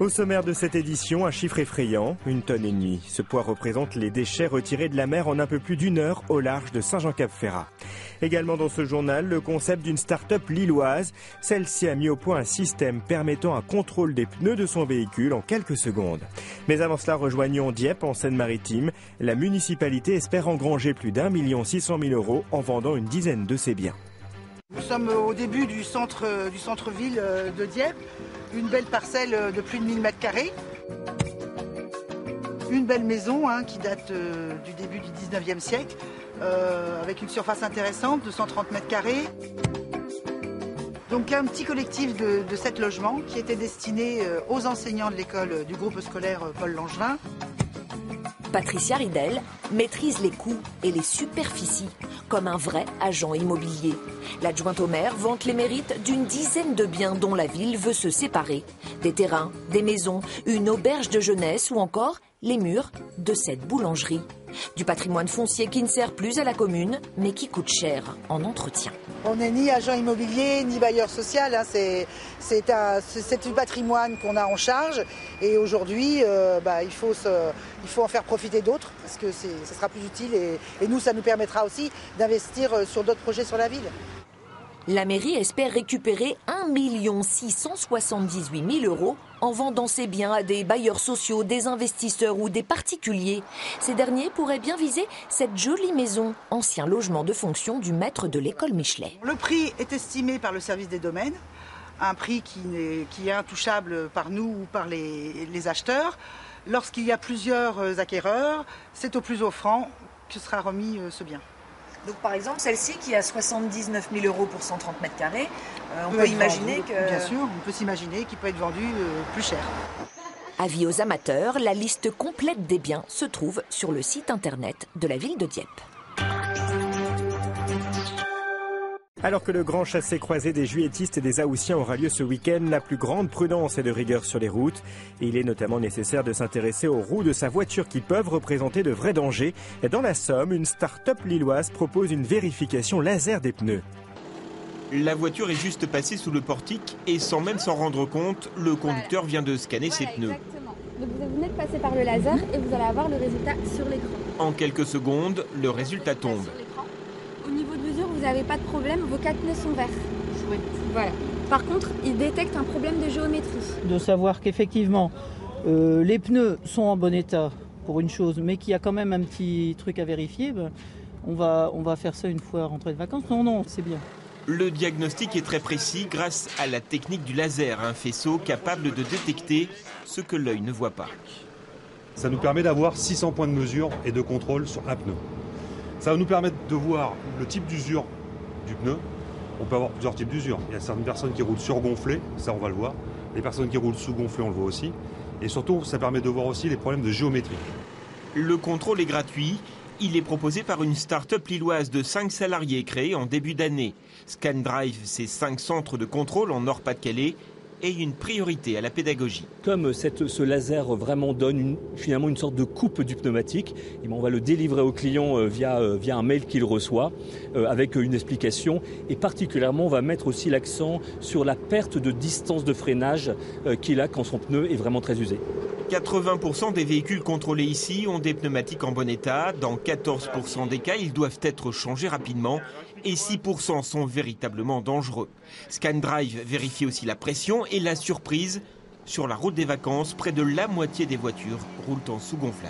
Au sommaire de cette édition, un chiffre effrayant, 1,5 tonnes. Ce poids représente les déchets retirés de la mer en un peu plus d'1 heure au large de Saint-Jean-Cap-Ferrat. Également dans ce journal, le concept d'une start-up lilloise. Celle-ci a mis au point un système permettant un contrôle des pneus de son véhicule en quelques secondes. Mais avant cela, rejoignons Dieppe en Seine-Maritime. La municipalité espère engranger plus d'1 600 000 € en vendant une dizaine de ses biens. Nous sommes au début du centre-ville de Dieppe. Une belle parcelle de plus de 1000 m². Une belle maison qui date du début du 19e siècle, avec une surface intéressante de 130 m². Donc un petit collectif de 7 logements qui était destiné aux enseignants de l'école du groupe scolaire Paul Langevin. Patricia Ridel maîtrise les coûts et les superficies comme un vrai agent immobilier. L'adjointe au maire vante les mérites d'une dizaine de biens dont la ville veut se séparer. Des terrains, des maisons, une auberge de jeunesse ou encore les murs de cette boulangerie. Du patrimoine foncier qui ne sert plus à la commune, mais qui coûte cher en entretien. On n'est ni agent immobilier, ni bailleur social. C'est du patrimoine qu'on a en charge. Et aujourd'hui, il faut en faire profiter d'autres, parce que ça sera plus utile. Et nous, ça nous permettra aussi d'investir sur d'autres projets sur la ville. La mairie espère récupérer 1 678 000 € en vendant ses biens à des bailleurs sociaux, des investisseurs ou des particuliers. Ces derniers pourraient bien viser cette jolie maison, ancien logement de fonction du maître de l'école Michelet. Le prix est estimé par le service des domaines, un prix qui est intouchable par nous ou par les acheteurs. Lorsqu'il y a plusieurs acquéreurs, c'est au plus offrant que sera remis ce bien. Donc par exemple, celle-ci qui a 79 000 € pour 130 m², on peut imaginer que... Bien sûr, on peut s'imaginer qu'il peut être vendu plus cher. Avis aux amateurs, la liste complète des biens se trouve sur le site internet de la ville de Dieppe. Alors que le grand chassé-croisé des juilletistes et des Haussiens aura lieu ce week-end, la plus grande prudence et de rigueur sur les routes. Et il est notamment nécessaire de s'intéresser aux roues de sa voiture qui peuvent représenter de vrais dangers. Et dans la Somme, une start-up lilloise propose une vérification laser des pneus. La voiture est juste passée sous le portique et sans même s'en rendre compte, le conducteur vient de scanner ses pneus. Exactement. Donc vous venez de passer par le laser et vous allez avoir le résultat sur l'écran. En quelques secondes, le résultat tombe. Au niveau de mesure, vous n'avez pas de problème, vos 4 pneus sont verts. Oui. Voilà. Par contre, il détecte un problème de géométrie. De savoir qu'effectivement, les pneus sont en bon état pour une chose, mais qu'il y a quand même un petit truc à vérifier, on va faire ça une fois rentré de vacances. Non, c'est bien. Le diagnostic est très précis grâce à la technique du laser, un faisceau capable de détecter ce que l'œil ne voit pas. Ça nous permet d'avoir 600 points de mesure et de contrôle sur un pneu. Ça va nous permettre de voir le type d'usure du pneu. On peut avoir plusieurs types d'usure. Il y a certaines personnes qui roulent surgonflées, ça on va le voir. Les personnes qui roulent sous-gonflées, on le voit aussi. Et surtout, ça permet de voir aussi les problèmes de géométrie. Le contrôle est gratuit. Il est proposé par une start-up lilloise de 5 salariés créée en début d'année. ScanDrive, c'est 5 centres de contrôle en Nord-Pas-de-Calais et une priorité à la pédagogie. Comme ce laser vraiment donne finalement une sorte de coupe du pneumatique, et on va le délivrer au client via un mail qu'il reçoit avec une explication. Et particulièrement, on va mettre aussi l'accent sur la perte de distance de freinage qu'il a quand son pneu est vraiment très usé. 80% des véhicules contrôlés ici ont des pneumatiques en bon état. Dans 14% des cas, ils doivent être changés rapidement. Et 6% sont véritablement dangereux. ScanDrive vérifie aussi la pression et la surprise. Sur la route des vacances, près de la moitié des voitures roulent en sous-gonflage.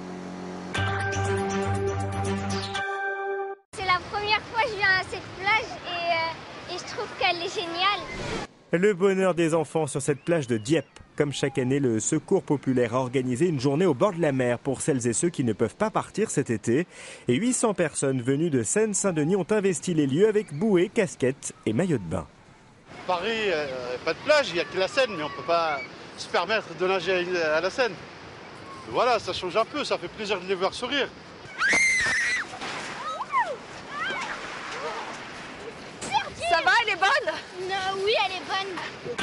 C'est la première fois que je viens à cette plage et je trouve qu'elle est géniale. Le bonheur des enfants sur cette plage de Dieppe. Comme chaque année, le Secours populaire a organisé une journée au bord de la mer pour celles et ceux qui ne peuvent pas partir cet été. Et 800 personnes venues de Seine-Saint-Denis ont investi les lieux avec bouées, casquettes et maillots de bain. Paris, pas de plage, il n'y a que la Seine, mais on ne peut pas se permettre de nager à la Seine. Voilà, ça change un peu, ça fait plaisir de les voir sourire. Ça va, elle est bonne? Non, oui, elle est bonne.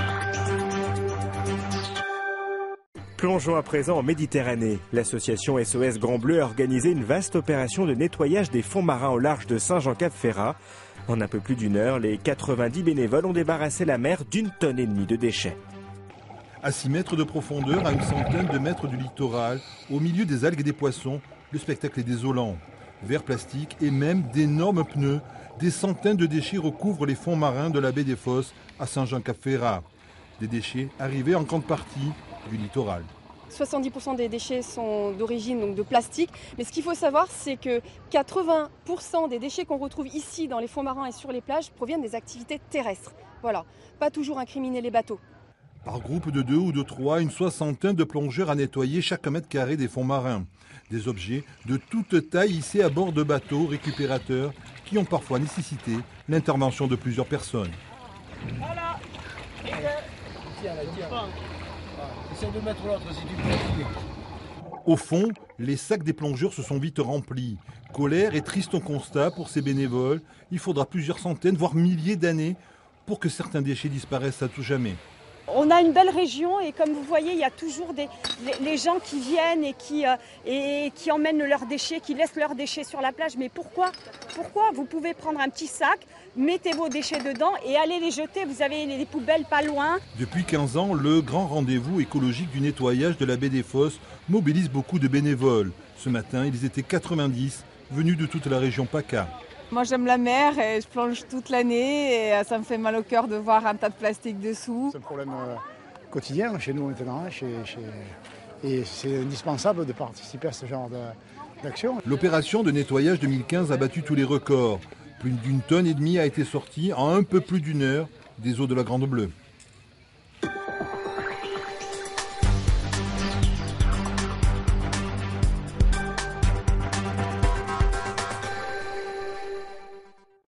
Plongeons à présent en Méditerranée. L'association SOS Grand Bleu a organisé une vaste opération de nettoyage des fonds marins au large de Saint-Jean-Cap-Ferrat. En un peu plus d'1 heure, les 90 bénévoles ont débarrassé la mer d'1,5 tonne de déchets. À 6 mètres de profondeur, à une centaine de mètres du littoral, au milieu des algues et des poissons, le spectacle est désolant. Verre plastique et même d'énormes pneus, des centaines de déchets recouvrent les fonds marins de la baie des Fosses à Saint-Jean-Cap-Ferrat. Des déchets arrivés en grande partie du littoral. 70% des déchets sont d'origine donc de plastique. Mais ce qu'il faut savoir, c'est que 80% des déchets qu'on retrouve ici dans les fonds marins et sur les plages proviennent des activités terrestres. Voilà, pas toujours incriminer les bateaux. Par groupe de 2 ou de 3, une soixantaine de plongeurs à nettoyer chaque mètre carré des fonds marins. Des objets de toute taille hissés à bord de bateaux récupérateurs qui ont parfois nécessité l'intervention de plusieurs personnes. Voilà. Essaye de mettre l'autre si tu peux. Au fond, les sacs des plongeurs se sont vite remplis. Colère et triste constat pour ces bénévoles. Il faudra plusieurs centaines, voire milliers d'années pour que certains déchets disparaissent à tout jamais. On a une belle région et comme vous voyez, il y a toujours les gens qui viennent et qui emmènent leurs déchets, qui laissent leurs déchets sur la plage. Mais pourquoi ? Vous pouvez prendre un petit sac, mettez vos déchets dedans et allez les jeter. Vous avez les poubelles pas loin. Depuis 15 ans, le grand rendez-vous écologique du nettoyage de la baie des Fosses mobilise beaucoup de bénévoles. Ce matin, ils étaient 90, venus de toute la région PACA. Moi j'aime la mer et je plonge toute l'année et ça me fait mal au cœur de voir un tas de plastique dessous. C'est un problème quotidien chez nous maintenant et c'est indispensable de participer à ce genre d'action. L'opération de nettoyage 2015 a battu tous les records. Plus d'1,5 tonne a été sortie en un peu plus d'1 heure des eaux de la Grande Bleue.